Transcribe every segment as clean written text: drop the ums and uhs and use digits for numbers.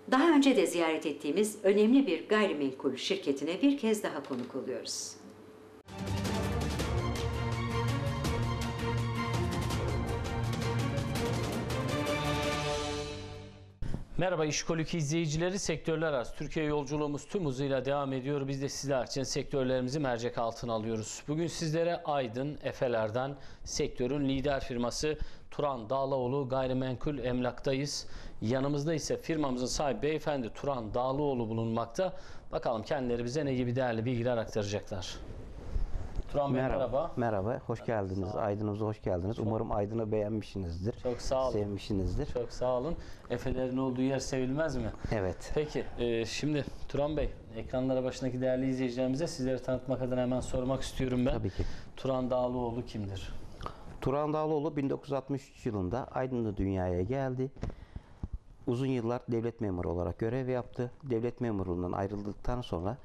Daha önce de ziyaret ettiğimiz önemli bir gayrimenkul şirketine bir kez daha konuk oluyoruz. Merhaba İşkolik izleyicileri, sektörler arası Türkiye yolculuğumuz tüm hızıyla devam ediyor. Biz de sizler için sektörlerimizi mercek altına alıyoruz. Bugün sizlere Aydın Efeler'den sektörün lider firması Turan Dağlıoğlu Gayrimenkul Emlak'tayız. Yanımızda ise firmamızın sahibi beyefendi Turan Dağlıoğlu bulunmakta. Bakalım kendileri bize ne gibi değerli bilgiler aktaracaklar. Turan Bey merhaba. Merhaba, hoş geldiniz. Aydın'ımıza hoş geldiniz. Umarım Aydın'ı beğenmişsinizdir. Çok sağ olun. Sevmişsinizdir. Çok sağ olun. Efelerin olduğu yer sevilmez mi? Evet. Peki, şimdi Turan Bey, ekranlara başındaki değerli izleyicilerimize sizleri tanıtmak adına hemen sormak istiyorum ben. Tabii ki. Turan Dağlıoğlu kimdir? Turan Dağlıoğlu 1963 yılında Aydın'da dünyaya geldi. Uzun yıllar devlet memuru olarak görev yaptı. Devlet memurluğundan ayrıldıktan sonra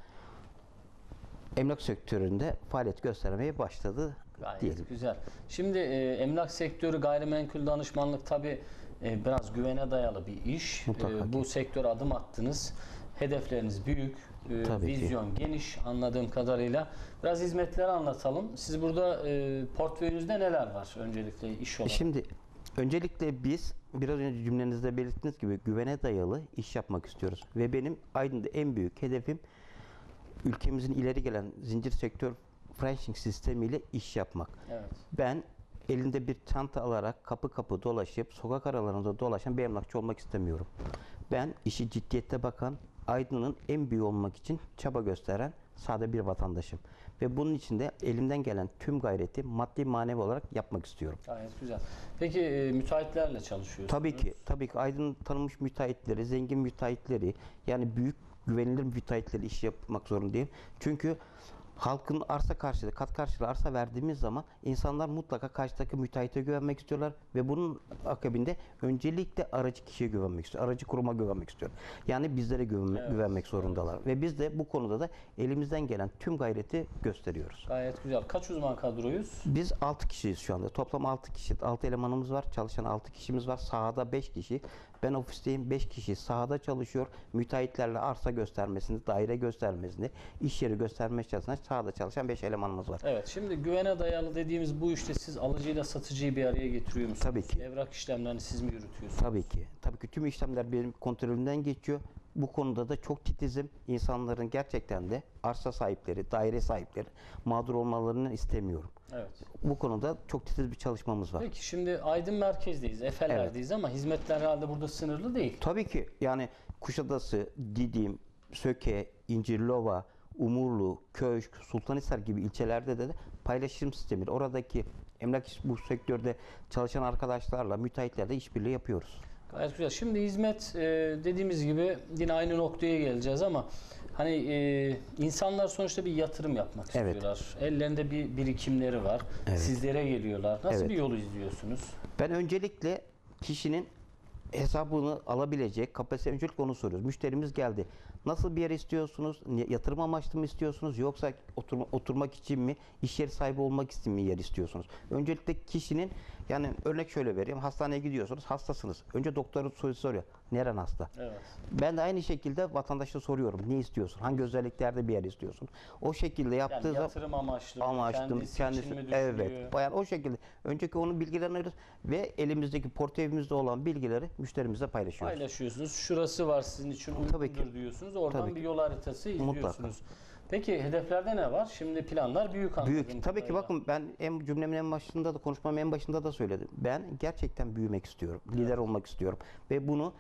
emlak sektöründe faaliyet göstermeye başladı diyelim. Güzel. Şimdi emlak sektörü, gayrimenkul danışmanlık tabii biraz güvene dayalı bir iş. Bu sektöre adım attınız. Hedefleriniz büyük, vizyon geniş anladığım kadarıyla. Biraz hizmetleri anlatalım. Siz burada portföyünüzde neler var öncelikle iş olarak? Şimdi öncelikle biz biraz önce cümlenizde belirttiğiniz gibi güvene dayalı iş yapmak istiyoruz. Ve benim Aydın'da en büyük hedefim ülkemizin ileri gelen zincir sektör franchising sistemiyle iş yapmak. Evet. Ben elinde bir çanta alarak kapı kapı dolaşıp sokak aralarında dolaşan bir emlakçı olmak istemiyorum. Ben işi ciddiyette bakan, Aydın'ın en büyüğü olmak için çaba gösteren sade bir vatandaşım. Ve bunun için de elimden gelen tüm gayreti maddi manevi olarak yapmak istiyorum. Gayet güzel. Peki müteahhitlerle çalışıyorsunuz? Tabii ki Aydın'ın tanınmış müteahhitleri, zengin müteahhitleri, yani büyük güvenilir müteahhitleri iş yapmak zorundayım. Çünkü halkın arsa karşılığı, kat karşılığı arsa verdiğimiz zaman insanlar mutlaka karşıdaki müteahhite güvenmek istiyorlar ve bunun akabinde öncelikle aracı kişiye güvenmek istiyor. Aracı kuruma güvenmek istiyor. Yani bizlere güvenmek zorundalar. Ve biz de bu konuda da elimizden gelen tüm gayreti gösteriyoruz. Gayet güzel. Kaç uzman kadroyuz? Biz 6 kişiyiz şu anda. Toplam 6 kişi. 6 elemanımız var. Çalışan 6 kişimiz var. Sahada 5 kişi. Ben ofisteyim. 5 kişi sahada çalışıyor. Müteahhitlerle arsa göstermesini, daire göstermesini, iş yeri gösterme çalışan sahada çalışan 5 elemanımız var. Evet. Şimdi güvene dayalı dediğimiz bu işte siz alıcıyla satıcıyı bir araya getiriyor musunuz? Tabii ki. Evrak işlemlerini siz mi yürütüyorsunuz? Tabii ki. Tabii ki tüm işlemler benim kontrolümden geçiyor. Bu konuda da çok titizim. İnsanların gerçekten de arsa sahipleri, daire sahipleri mağdur olmalarını istemiyorum. Evet. Bu konuda çok titiz bir çalışmamız var. Peki şimdi Aydın merkezdeyiz, Efeler'deyiz ama hizmetler herhalde burada sınırlı değil. Tabii ki. Yani Kuşadası, Didim, Söke, İncirlova, Umurlu, Köşk, Sultanhisar gibi ilçelerde de paylaşım sistemi. Oradaki emlak bu sektörde çalışan arkadaşlarla, müteahhitlerle işbirliği yapıyoruz. Gayet güzel. Şimdi hizmet dediğimiz gibi yine aynı noktaya geleceğiz ama hani insanlar sonuçta bir yatırım yapmak istiyorlar. Ellerinde bir birikimleri var. Evet. Sizlere geliyorlar. Nasıl Evet. bir yolu izliyorsunuz? Ben öncelikle kişinin hesabını alabilecek kapasite, öncelikle onu soruyoruz. Müşterimiz geldi. Nasıl bir yer istiyorsunuz? Yatırım amaçlı mı istiyorsunuz? Yoksa oturmak için mi? İş yeri sahibi olmak için mi yer istiyorsunuz? Öncelikle kişinin, yani örnek şöyle vereyim. Hastaneye gidiyorsunuz. Hastasınız. Önce doktorun soruyor. Neren hasta? Evet. Ben de aynı şekilde vatandaşa soruyorum. Ne istiyorsun? Hangi özelliklerde bir yer istiyorsun? O şekilde yaptığı zaman yatırım amaçlı, kendisi mi evet. Bayan o şekilde. Önceki onun bilgilerini alıyoruz ve elimizdeki portföyümüzde olan bilgileri müşterimizle paylaşıyoruz. Paylaşıyorsunuz. Şurası var sizin için uygundur diyorsunuz. Oradan bir yol haritası izliyorsunuz. Mutlaka. Peki hedeflerde ne var? Şimdi planlar büyük anladığım Büyük. Tabii ki bakın ben cümlemin en başında da konuşmamın en başında da söyledim. Ben gerçekten büyümek istiyorum. Lider olmak istiyorum. Ve bunu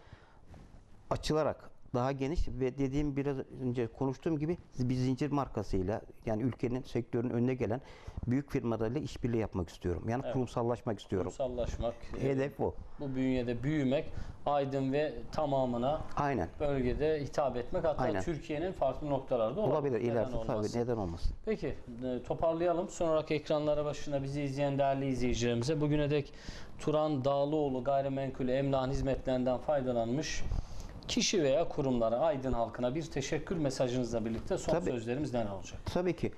açılarak daha geniş ve dediğim biraz önce konuştuğum gibi bir zincir markasıyla, yani ülkenin, sektörün önüne gelen büyük firmalarla işbirliği yapmak istiyorum. Yani kurumsallaşmak istiyorum. Kurumsallaşmak. Hedef o. Bu bünyede büyümek, Aydın ve tamamına bölgede hitap etmek, hatta Türkiye'nin farklı noktalarda olabilir. İleride tabii, neden olmasın. Peki toparlayalım. Sonraki ekranlara başına bizi izleyen değerli izleyicilerimize bugüne dek Turan Dağlıoğlu Gayrimenkul Emlak hizmetlerinden faydalanmış kişi veya kurumlara, Aydın halkına bir teşekkür mesajınızla birlikte son sözlerimiz ne olacak? Tabii ki.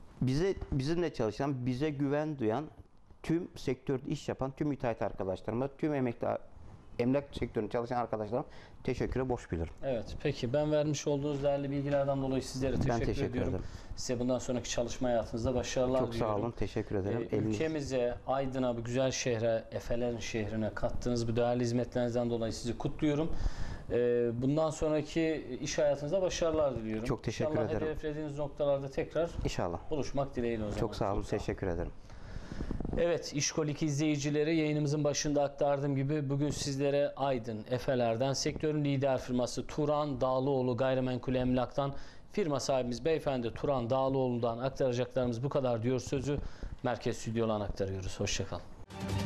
Bizimle çalışan, bize güven duyan, tüm sektörde iş yapan tüm müteahhit arkadaşlarıma, tüm emekli emlak sektöründe çalışan arkadaşlarım teşekküre borç bilirim. Evet, peki ben vermiş olduğunuz değerli bilgilerden dolayı sizlere teşekkür ediyorum. ederim. Size bundan sonraki çalışma hayatınızda başarılar Çok diliyorum. sağ olun, teşekkür ederim. Ülkemize, Aydın'a, bu güzel şehre, Efelerin şehrine kattığınız bu değerli hizmetlerinizden dolayı sizi kutluyorum. Bundan sonraki iş hayatınızda başarılar diliyorum. Çok teşekkür İnşallah ederim. hedeflediğiniz noktalarda tekrar İnşallah. buluşmak dileğiyle o zaman. Çok sağ olun, sağ teşekkür ederim. Evet, İşkolik izleyicileri, yayınımızın başında aktardığım gibi bugün sizlere Aydın, Efeler'den, sektörün lider firması Turan Dağlıoğlu Gayrimenkul Emlak'tan, firma sahibimiz beyefendi Turan Dağlıoğlu'ndan aktaracaklarımız bu kadar diyor sözü. Merkez Stüdyo'dan aktarıyoruz. Hoşça kalın.